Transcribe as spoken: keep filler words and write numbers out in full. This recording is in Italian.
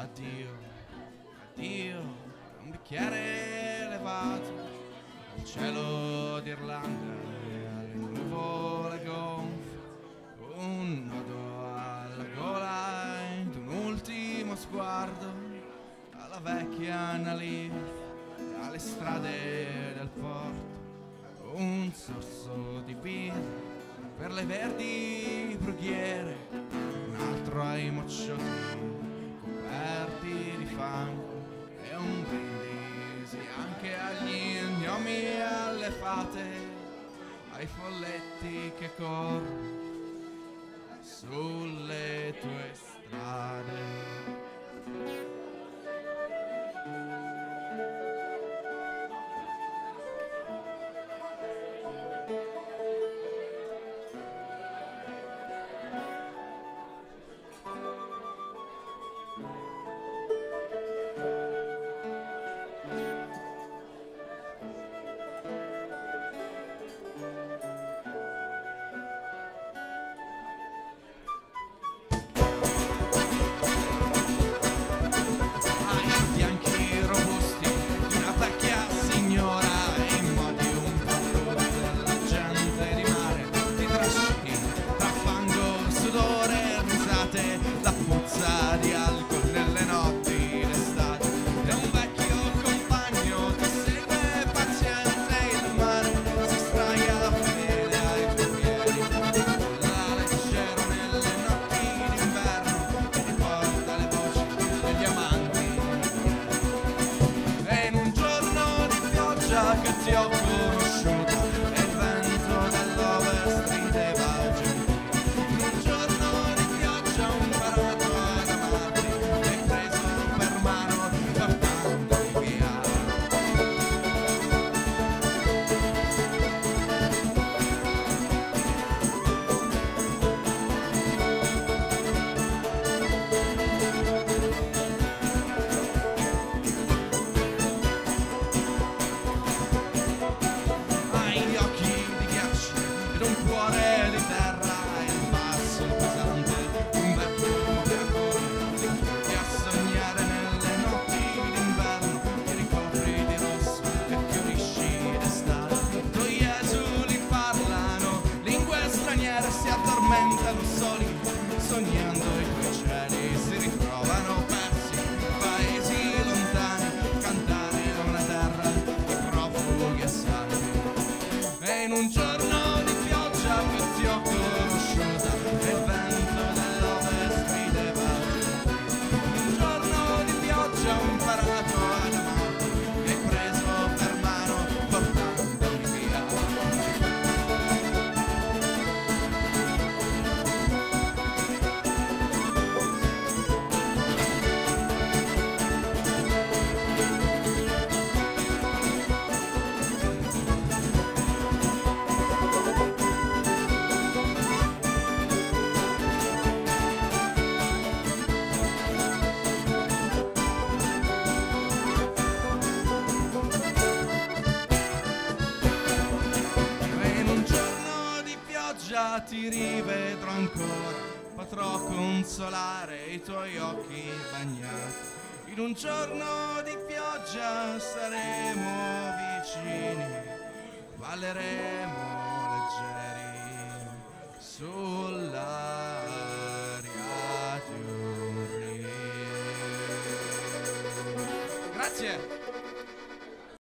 Addio, addio, un bicchiere elevato al cielo d'Irlanda e alle nuvole gonfie, un nodo alla gola ed un ultimo sguardo alla vecchia Nalif, alle strade del porto, un sorso di birra per le verdi brughiere, un altro ai mocciotti coperti di fango e un brindisi anche agli gnomi e alle fate, ai folletti che corrono sulle tue strade. Che ti ho conosciuta e il vento dell'Over strideva giù. In un giorno di pioggia ho imparato ad amarti e preso per mano portandoti via. Si addormentano soli, sognando i tuoi cieli, si ritrovano persi in paesi lontani, cantare in una terra di profughi e santi. E in un giorno di pioggia che ti ho conosciuta e il vento dell'Ovest rideva giù. In un giorno di pioggia ho imparato ad amarti e preso per mano portandomi via. Ti rivedrò ancora, potrò consolare i tuoi occhi bagnati. In un giorno di pioggia saremo vicini, balleremo leggeri sull'aria di un rio. Grazie!